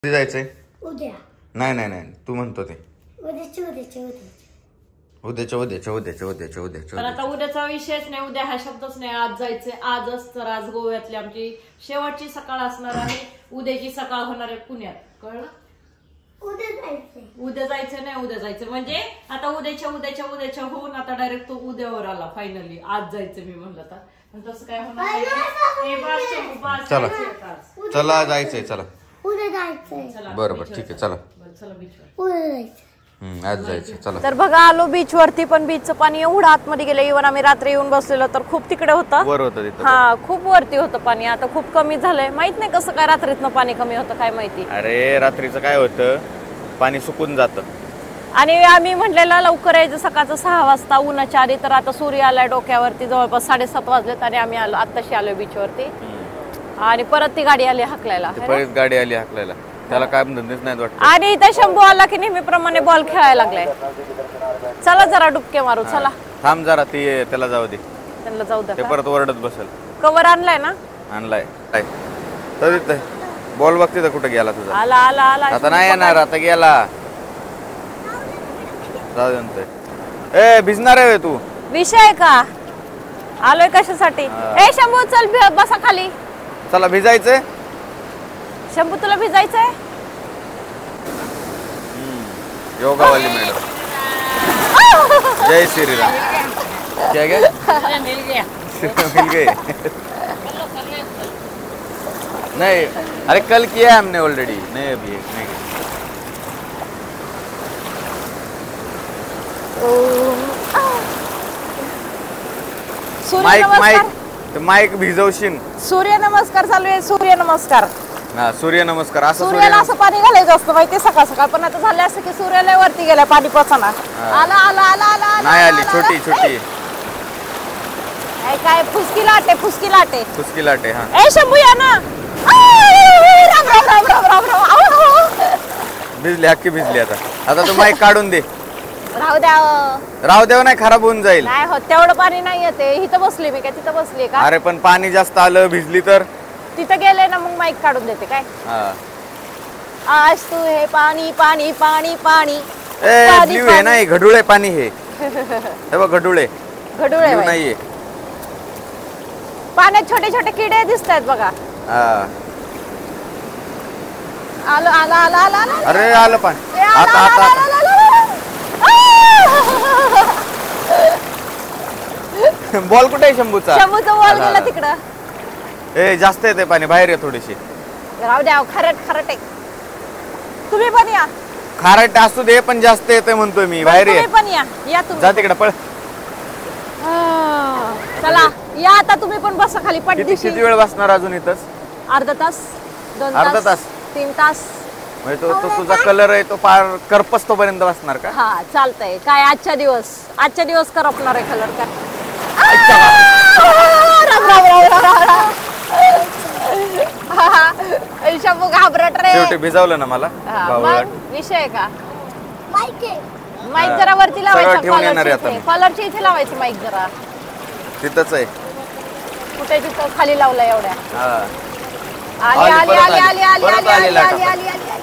कधी जायचंय? उद्या. नाही नाही नाही तू म्हणतो ते उद्याच्या. पण आता उद्याचा विषयच नाही, उद्या हा शब्दच नाही. आज जायचंय, आजच. तर आज गोव्यातली आमची शेवटची सकाळ असणार आहे. उद्याची सकाळ होणार आहे पुण्यात. कळलं? उद्या जायचं नाही, उद्या जायचं म्हणजे आता उद्याच्या होऊन आता डायरेक्ट तो उद्यावर आला फायनली. आज जायचं मी म्हणलं तर, पण तसं काय होणार नाही. चला चला जायचंय, चला उद्या जायचंय. बरोबर ठीक आहे, चला चला बीचवर. उद्या जायचंय. आज जायचं, चला. तर बघा आलो बीच वरती, पण बीचचं पाणी एवढं आतमध्ये गेलं. इव्हन आम्ही रात्री येऊन बसलेलो तर खूप तिकडे होतं, वर होतं तिथं. हा खूप वरती होतं पाणी. आता खूप कमी झालंय. माहित नाही कसं काय रात्रीतनं पाणी कमी होतं काय माहिती. अरे रात्रीचं काय होतं, पाणी सुकून जातं. आणि आम्ही म्हटलेलं लवकर यायचं सकाळचं 6 वाजता उन्हाच्या आधी. तर आता सूर्य आलाय डोक्यावरती, जवळपास 7:30 वाजलेत आणि आम्ही आलो आत्ताशी आलोय बीच वरती. आणि परत ती गाडी आली हाकलायला. परत गाडी आली हाकलायला, त्याला काय धंदेच नाही वाटत. आणि इथे शंभू आला की नेहमीप्रमाणे बॉल खेळायला लागलाय. चला जरा डुबके मारू, चला. थांब जरा, ती त्याला जाऊ दे, त्यांना जाऊ ते द्या. परत ओरडत बसेल. कवर आणलाय ना? आणलाय तर बॉल बघते तर कुठे गेला तुझा. आला आला आला. आता नाही येणार, आता गेला. जाऊ दे. ए भिजणार आहे तू? विषय का आलोय कशासाठी? ए शंभू चल बसा खाली. चला भिजायचंय. शंभू तुला भिजायचंय? योगावाली मॅडम. जय श्रीराम. क्या गया? मिल गए. नहीं, अरे कल किया है हमने ऑलरेडी. नहीं अभी नहीं. माईक भिजवशील. सूर्य नमस्कार चालू आहे. सूर्य नमस्कार. हा सूर्य नमस्कार. असं सूर्याला असं पाणी घालायचं असतं माहिती सकाळ सकाळ. पण आता झालं असं की सूर्याला वरती गेला पाणी पोचना. आला आला आला आला. नाही आली, छोटी छोटी काय फुसकी लाटे फुसकी लाटे फुसकी लाटे. हा ए शंभू या ना. राम राम राम राम राम राम. भिजली, हक्की भिजली. आता तू माईक काढून दे. राहू द्या. राहू देव, नाही खराब होऊन जाईल. नाही होत तेवढं पाणी नाही येते. इथं बसली मी काय तिथं बसली का? अरे पण पाणी जास्त आलं, भिजली तर तिथं गेले ना मग माईक काढून देते काय. आज तू हे पाणी पाणी पाणी पाणी. ब्ल्यू आहे ना, घडुळे पाणी. हे बघ घडुळे. घडुळे नाहीये पाण्यात. छोटे छोटे किडे दिसत आहेत बघा. आलं आलं आलं आलं आलं. अरे आलं पाणी. आता आता बॉल कुठे आहे शंभूचा? शंभूचा बॉल गेला तिकडं. ए जास्त येते पाणी, बाहेर आहे थोडीशी. राहू द्या, खरट खरट आहे. तुम्ही पण या. खारट असू दे पण जास्त येते म्हणतोय मी, बाहेर ये. तुम्ही पण या. या तुम्ही. जा तिकडे पळ. चला या आता तुम्ही पण बसा खाली पटदिशी. किती वेळ बसणार अजून इथंच? अर्धा तास, 2 अर्धा तास, 3 तास. म्हणजे तो तुझा कलर आहे तो पार करपस्तो पर्यंत बसणार का? हा चालतंय. काय आजच्या दिवस करपणार आहे कलर काय. राम राम राम राम. शंभू घाबरट रे. शेवटी भिजवलं ना मला. विषय का? माईक जरा वरती ठेवून येणार आहे लावायचं. आता. कॉलरच्या इथे लावायचं माईक जरा. तिथंच आहे कुठे तिथं खाली लावला एवढ्या. आली आली, आली परत आली आली. आली आली परत आली आली आली लाटा. आली आली आली.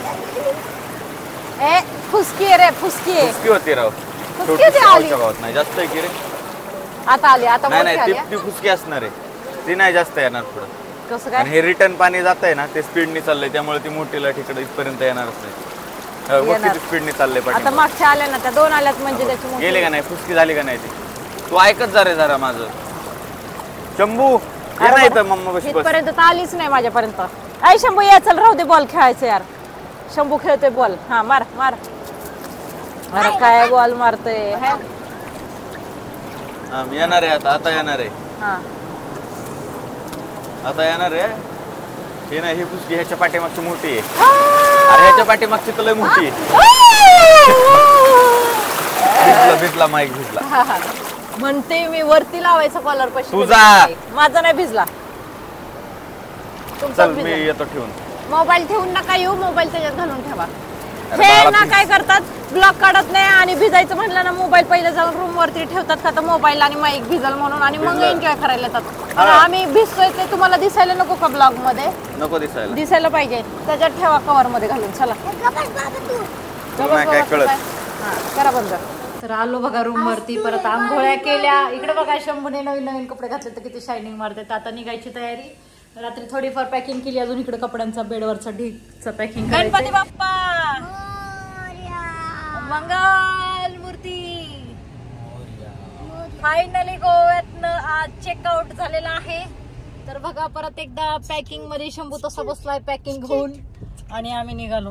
ए फुसकी आहे रे फुसकी आहे. फुसकी होती राव. फुसकी होती आली. नाही जास्त आहे की रे. आता आली आता नाही मोठी नाही आली. ती फुसकी असणार आहे, ती नाही जास्त येणार पुढं. कसं आणि काय? हे रिटर्न पाणी जात आहे ना ते स्पीडनी चाललंय, त्यामुळे ती मोठी लाट इकडे इथपर्यंत येणारच नाही. किती स्पीडनी चाललंय आता पाणी. मागच्या आल्या ना त्या 2 आल्यात म्हणजे त्याची मोठी. गेले का नाही, फुसकी झाली का नाही ती. तू ऐकत जा रे जरा माझं. शंभू ये ना इथं, मम्मा बस बस. इथपर्यंत तर आलीच नाही माझ्यापर्यंत. ऐ शंभू या चल, राहू दे बॉल खेळायचं यार. शंभू खेळतोय बॉल. हा मार मार. अरे काय बॉल मारतोय. मी येणार आहे आता. आता येणार आहे. हा आता येणार आहे. हे नाही, ही फुसकी ह्याच्या पाठीमागची मोठी आहे. अरे ह्याच्या पाठीमागची तर लय मोठी आहे. भिजला माईक भिजला. म्हणते मी वरती लावायचं कॉलर पाशी. तुझा. माझा नाही भिजला. चल मी येतो ठेवून. मोबाईल ठेवून नका येऊ. मोबाईल त्याच्यात घालून ठेवा. हे ना काय करतात ब्लॉक काढत नाही आणि भिजायचं म्हणलं ना मोबाईल पहिले जाऊन रूम वरती ठेवतात का तर मोबाईल आणि माईक भिजल म्हणून आणि मग एन्जॉय करायला येतात. पण आम्ही भिजतोय ते तुम्हाला दिसायला नको का ब्लॉग मध्ये? नको दिसायला. दिसायला पाहिजे त्याच्यात ठेवा कव्हर मध्ये घालून. चला काय कळत. करा बंद. तर आलो बघा रूम वरती परत आंघोळ्या केल्या. इकडे बघा शंभूने नवीन नवीन कपडे घातले तर किती शायनिंग मारतात. आता निघायची तयारी. रात्री थोडीफार पॅकिंग केली अजून इकडे कपड्यांचा बेडवरचा ढीकचा पॅकिंग. गणपती बाप्पा मंगल मूर्ती. फायनली गोव्यातनं आज चेकआउट झालेला आहे. तर बघा परत एकदा पॅकिंग मध्ये शंभू तसा बसलाय पॅकिंग होऊन आणि आम्ही निघालो.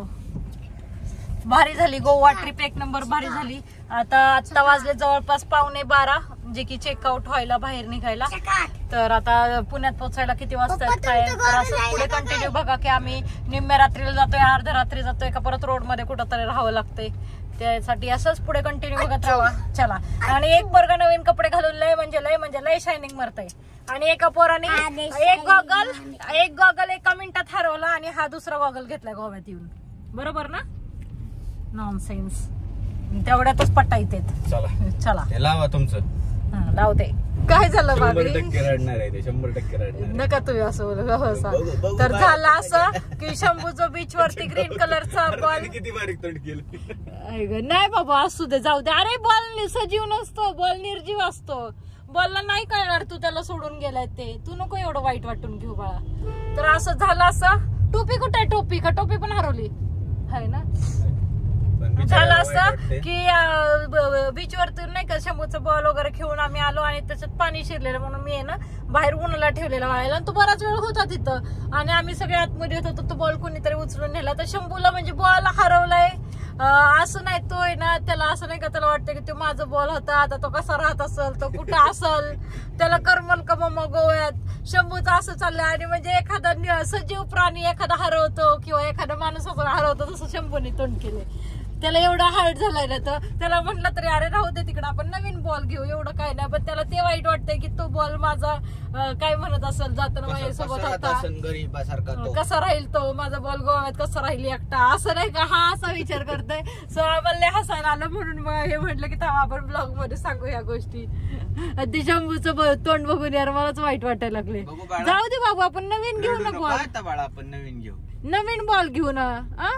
भारी झाली गोवा ट्रिप एक नंबर भारी झाली. आता वाजले जवळपास 11:15 जे की चेकआउट व्हायला बाहेर निघायला. तर आता पुण्यात पोहोचायला किती वाजता काय तर असं पुढे कंटिन्यू बघा की आम्ही निम्म्या रात्रीला जातोय अर्ध्या रात्री जातोय का परत रोड मध्ये कुठंतरी राहावं लागतंय. त्यासाठी असंच पुढे कंटिन्यू बघत राहा. चला. आणि एक पोरगा नवीन कपडे घालून लय शायनिंग मारतय आणि एका पोराने एक गॉगल एका मिनिटात हरवला आणि हा दुसरा गॉगल घेतला गोव्यात येऊन. बरोबर ना? नॉनसेन्स. तेवढ्यातच पट्टा येते. चला लावा तुमचं. लावते. काय झालं बाबी? 100% रडणार आहे ते. 100% रडणार. नका तुम्ही असं बोलू. तर झालं असं की शंभूचं बीच वरती ग्रीन कलरचा बॉल. किती बारीक तोंड केलं. नाही बाबा असू दे जाऊ दे. अरे बॉल सजीव नसतो बॉल निर्जीव असतो. बॉलला नाही कळणार तू त्याला सोडून गेलाय ते. तू नको एवढं वाईट वाटून घेऊ बाळा. तर असं झालं असं. टोपी कुठे आहे? टोपी का टोपी पण हरवली आहे ना. झालं असं की बीच वरती नाही का शंभूचा बॉल वगैरे खेळून आम्ही आलो आणि त्याच्यात पाणी शिरलेलं म्हणून मी आहे ना बाहेर उन्हाला ठेवलेला व्हायला आणि तो बराच वेळ होता तिथं आणि आम्ही सगळे आतमध्ये येत होतो. तो बॉल कोणीतरी उचलून नेला. तर शंभूला म्हणजे बॉल हरवलाय असं नाही. तो आहे ना त्याला असं नाही का त्याला वाटतं की तो माझा बॉल होता आता तो कसा राहत असेल तो कुठं असेल त्याला करमल का मग गोव्यात. शंभूचं असं चाललंय आणि म्हणजे एखादा सजीव प्राणी एखादा हरवतो किंवा एखादा माणूस असं हरवतो तसं शंभूने तोंड केले. त्याला एवढा हार्ट झालाय ना तर त्याला म्हटलं तरी अरे राहू दे तिकडे आपण नवीन बॉल घेऊ एवढं काय नाही. पण त्याला ते वाईट वाटतंय की तो बॉल माझा काय म्हणत असेल जाताना माझ्यासोबत होता कसा राहील तो माझा बॉल गोव्यात कसा राहील एकटा असं नाही का. हा असा विचार करतोय. सो आम्हाला हसायला आलं म्हणून मग हे म्हटलं की थांबा आपण ब्लॉग मध्ये सांगू या गोष्टी. ते शंभूचं तोंड बघून यार मलाच वाईट वाटायला लागले. जाऊ दे बाबू आपण नवीन घेऊ ना बॉल. आपण नवीन घेऊ नवीन बॉल घेऊ ना.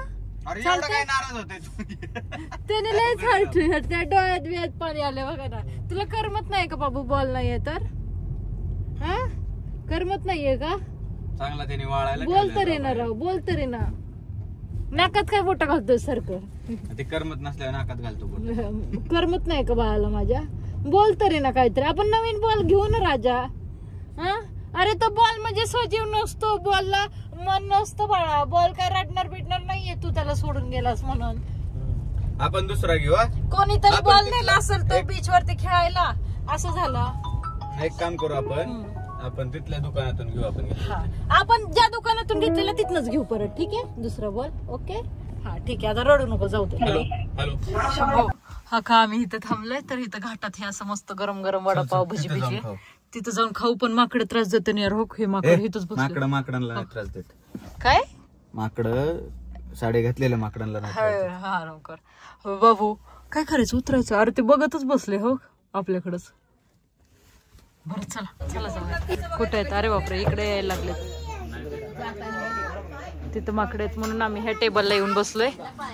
त्याने लयच हर्ट त्या डोळ्यात बिळ्यात पाणी आले बघा ना. तुला करमत नाही का बाबू बॉल नाहीये तर? हा करमत नाहीये का? चांगला त्याने वाळायला बोल तर ना राव बोल तरी ना. नाकात काय बोट घालतोय सारखं? ते करमत नसल्यावर नाकात घालतो. करमत नाही का बाळाला माझ्या? बोल तरी ना काहीतरी. आपण नवीन बॉल घेऊ ना राजा. हा अरे तो बॉल म्हणजे सजीव नसतो. बॉलला मन नसतं बाळा. बॉल काय रडणार बिडणार नाहीये तू त्याला सोडून गेलास म्हणून. आपण दुसरा घेऊ. कोणीतरी बॉल नेला असेल तो बीच वरती खेळायला असं झालं. एक काम करू आपण तिथल्या दुकानातून घेऊ. आपण ज्या दुकानातून घेतलेला तिथनच घेऊ परत. ठीक आहे दुसरा बॉल. ओके हा ठीक आहे. आता रडू नको जाऊ दे. हॅलो हा का आम्ही इथं थांबलोय तर इथं घाटात हे असं मस्त गरम गरम वडापाव भजी भजी तिथं जाऊन खाऊ. पण माकडे त्रास देते ना यार. हो हे माकड इथंच बसले. माकडांना त्रास देत काय? माकड साडे घातलेल्या माकडांना हा लवकर बाबू काय करायचं उतरायचं. अरे ते बघतच बसले हो आपल्याकडच. बरं चला चला चला. कुठे आहेत? अरे बापरे इकडे यायला लागले. तिथं माकडे आहेत म्हणून आम्ही ह्या टेबलला येऊन बसलोय.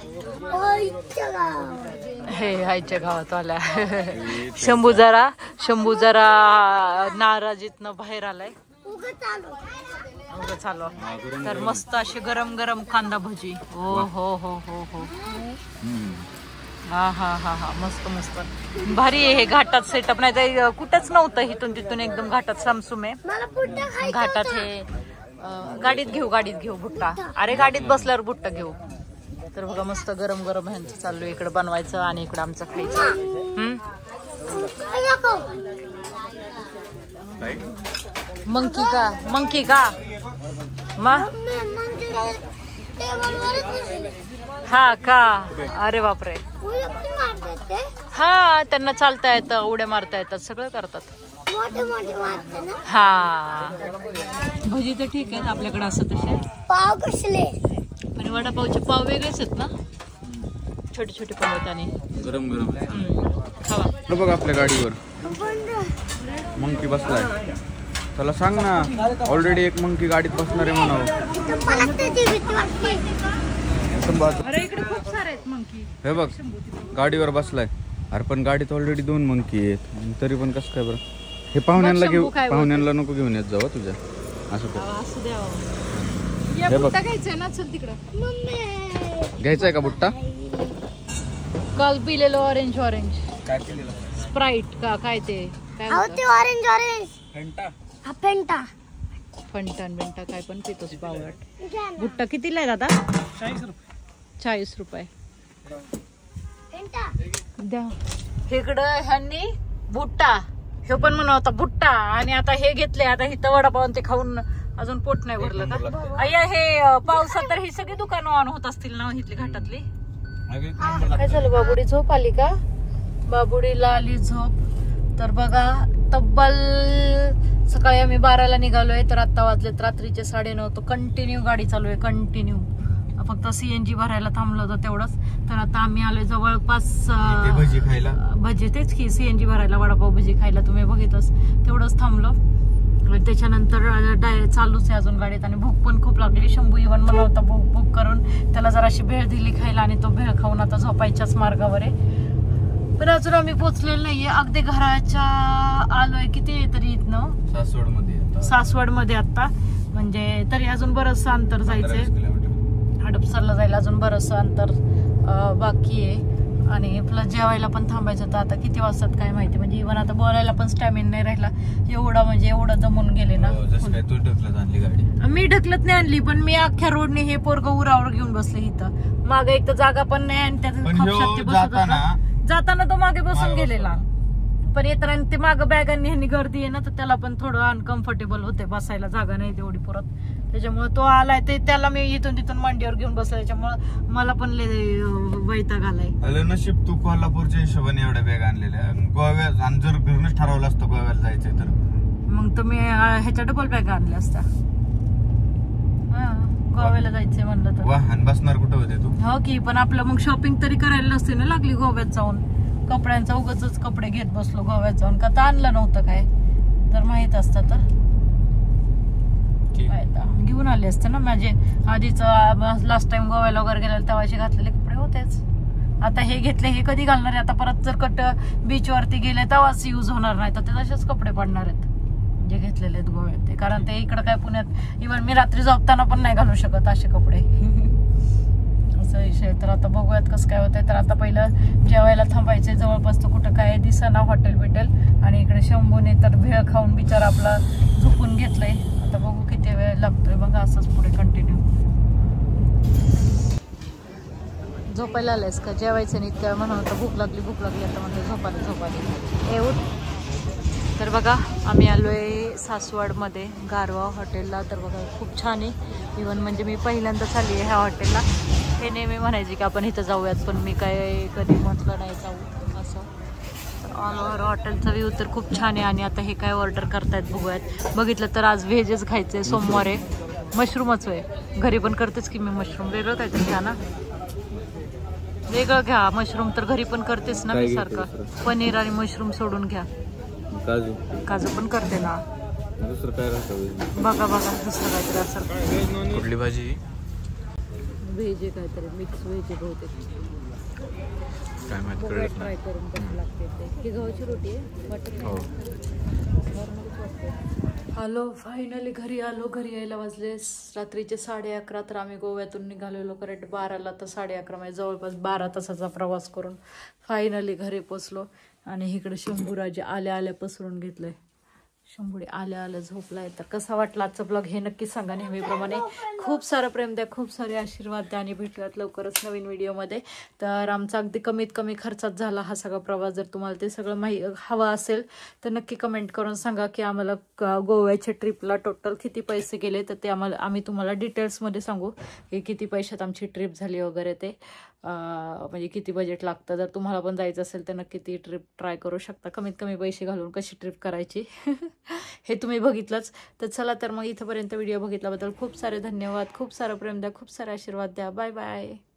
हे आईच्या गावात आल्या. शंभू जरा नाराजीतनं बाहेर आलाय. चालू तर मस्त अशी गरम गरम कांदा भजी. हो हो हो हो हो हा हा हा हा मस्त मस्त भारी आहे. हे घाटात सेटअप नाही तर कुठंच नव्हतं. इथून तिथून एकदम घाटात सामसुम आहे. घाटात हे गाडीत घेऊ भुट्टा. अरे गाडीत बसल्यावर भुट्टा घेऊ. तर बघा मस्त गरम गरम ह्यांचं चालू. इकडे बनवायचं आणि इकडे आमचं खायचं. मंकी का हा का. अरे बापरे हा त्यांना चालता येतं उड्या मारता येतात सगळं करतात. हा भजी तर ठीक आहे आपल्याकडे असं तसे. पाव कसले आणि वडापावचे पाव वेगळेच आहेत ना. छोटे छोटे पळवताने गरम गरम खावा. हे बघ आपल्या गाडीवर मंकी बसलाय. चला सांग ना, ऑलरेडी एक मंकी गाडीत बसणार आहे म्हणावं. अरे इकडे खूप सारे आहेत मंकी. हे बघ गाडीवर बसलाय. अरे पण गाडीत ऑलरेडी 2 मंकी आहेत, तरी पण कसं काय बरं? हे पाहुण्यांना घेऊ, पाहुण्यांना नको घेऊन येत जाऊ तुझ्या. असं कर. असू द्यावं. हे बघ. बुट्टा घ्यायचंय ना, चल तिकडं. घ्यायचाय का बुट्टा? काल पिलेलं ऑरेंज ऑरेंज काय केलेलं? स्प्राईट का काय ते काय ते ऑरेंज ऑरेंज फेंटा. हा पेंटा फंटन बिंटा काय पण पितोस पावडर. बुट्टा कितीला आहे दादा? 40 रुपये. पेंटा द्या. इकडं ह्यांनी बुट्टा, हे पण म्हणत होता बुट्टा, आणि आता हे घेतले. आता इथं वडापाव ते खाऊन अजून पोट नाही भरलं का? अय्या हे पावसात तर ही सगळी दुकानं ऑन होत असतील ना इथली घाटातली. काय झालं, बाबुडी झोप आली का? बाबुडीला आली झोप. तर बघा तब्बल सकाळी आम्ही 12ला निघालोय, तर आता वाजलेत रात्रीचे 9:30. तो कंटिन्यू गाडी चालू आहे, कंटिन्यू. फक्त CNG भरायला थांबलो होतं तेवढंच. तर आता आम्ही आलोय जवळपास भजी खायला. भजी तेच की, CNG भरायला, वडापाव भजी खायला. तुम्ही बघितलंच, तेवढंच थांबलो. त्याच्यानंतर डायरेक्ट चालूच आहे अजून गाडीत. आणि भूक पण खूप लागली. शंभू इव्हन मला होता भूक करून, त्याला जराशी भेळ दिली खायला, आणि तो भेळ खाऊन आता झोपायच्याच मार्गावर आहे. पण अजून आम्ही पोहोचलेलो नाहीये. अगदी घराच्या आलोय किती तरी इथनं सासवड मध्ये आता, म्हणजे तरी अजून बरंचसं अंतर जायचंय. हडपसरला जायला अजून बरंचसं अंतर बाकी आहे. आणि प्लस जेवायला पण थांबायचं होतं. आता किती वाजतात काय माहिती. म्हणजे इव्हन आता बोलायला पण स्टॅमिना नाही राहिला एवढा, म्हणजे एवढं दमून गेले ना. मी ढकलत नाही आणली, पण मी अख्ख्या रोडने हे पोरग उरावर घेऊन बसले इथं. मागे एक तर जागा पण नाही, आणि त्यात खपशात ते बसत होता. जाताना तो मागे बसून गेलेला, पण येताना ते मागं बॅगांनी ह्यांनी गर्दी आहे ना, तर त्याला पण थोडं अनकम्फर्टेबल होते, बसायला जागा नाही तेवढी परत. त्याच्यामुळे तो आलाय, ते त्याला मी इथून तिथून मांडीवर घेऊन बसला. त्याच्यामुळे मला पण वैताग आलाय. नशीब तू कोल्हापूरच्या हिशोबाने एवढ्या बॅग आणलेल्या. गोव्यात, आणि जर घरूनच ठरवलं असतं गोव्याला जायचंय तर मग तुम्ही ह्याच्या डबल बॅग आणल्या असत्या. गोव्याला जायचंय म्हणलं तर. वाहन बसणार कुठं होते तू? हो की, पण आपलं मग शॉपिंग तरी करायला नसते ना लागली गोव्यात जाऊन. कपड्यांचा उगाच कपडे घेत बसलो गोव्यात जाऊन. का तर आणलं नव्हतं काय, तर माहित असतं तर घेऊन आले असते ना. माझे आधीच लास्ट टाइम गोव्याला वगैरे गेलेले तेव्हाचे घातलेले कपडे होतेच. आता हे घेतले, हे कधी घालणार आहे? आता परत जर बीच वरती गेले तेव्हाच युज होणार नाही, तर ते तसेच कपडे पडणार आहेत जे घेतलेले आहेत गोव्यात ते. कारण ते इकडं काय पुण्यात इव्हन मी रात्री झोपताना पण नाही घालू शकत असे कपडे. असा विषय. तर आता बघूयात कसं काय होतंय. तर आता पहिलं जेवायला थांबायचंय. जवळपास तर कुठं काय दिसेना हॉटेल बिटेल. आणि इकडे शंभूने तर भेळ खाऊन बिचारा आपला झोपून घेतलंय. आता बघू किती वेळ लागतोय. बघा असंच पुढे कंटिन्यू. झोपायला आलायस का? जेवायचं नाही इतक्या म्हणून होतं भूक लागली आता म्हणलं झोपाली. उठ. तर बघा आम्ही आलोय सासवडमध्ये गारवा हॉटेलला. तर बघा खूप छान आहे. इव्हन म्हणजे मी पहिल्यांदाच आली आहे ह्या हॉटेलला. हे नेहमी म्हणायचे की आपण इथं जाऊयात, पण मी काय कधी म्हटलं नाही जाऊ असं. तर ऑल ओव्हर हॉटेलचा व्ह्यू तर खूप छान आहे. आणि आता हे काय ऑर्डर करतायत बघूयात. बघितलं तर आज व्हेजच खायचंय, सोमवार आहे. मशरूमच आहे, घरी पण करतेच की मी मशरूम. वेगळं काहीतरी घ्या ना, वेगळं घ्या. मशरूम तर घरी पण करतेच ना मी सारखं. पनीर आणि मशरूम सोडून घ्या. काजू पण करते ना. दुसरं काय राहतं? बघा दुसरं काहीतरी असेल. कुठली भाजी? व्हेज आहे काहीतरी, मिक्स व्हेज आहे बहुतेक. काय माहिती, ट्राय करून कसं लागते ते. ही गव्हाची रोटी आहे, बटर आलो. फायनली घरी आलो. घरी यायला वाजले रात्रीचे 11:30. तर आम्ही गोव्यातून निघालेलो करेक्ट 12ला. तर 11:30 म्हणजे जवळपास 12 तासाचा प्रवास करून फायनली घरी पोचलो. आणि इकडे शंभूराजे आल्या पसरून घेतलंय. शंभूडी आल्या झोपलाय. तर कसा वाटला आजचा ब्लॉग हे नक्की सांगा. नेहमीप्रमाणे खूप सारं प्रेम द्या, खूप सारे आशीर्वाद द्या. आणि भेटूयात लवकरच नवीन व्हिडिओमध्ये. तर आमचा अगदी कमीत कमी खर्चात झाला हा सगळा प्रवास. जर तुम्हाला ते सगळं हवं असेल तर नक्की कमेंट करून सांगा की आम्हाला गोव्याच्या ट्रिपला टोटल किती पैसे गेले. तर ते आम्ही तुम्हाला डिटेल्समध्ये सांगू की किती पैशात आमची ट्रिप झाली वगैरे ते. म्हणजे किती बजेट लागतं. जर तुम्हाला पण जायचं असेल तर नक्की ती ट्रिप ट्राय करू शकता. कमीत कमी पैसे घालून कशी ट्रिप करायची हे तुम्ही बघितलंच. तर चला तर मग इथंपर्यंत व्हिडिओ बघितल्याबद्दल खूप सारे धन्यवाद. खूप सारं प्रेम द्या, खूप सारे आशीर्वाद द्या. Bye bye.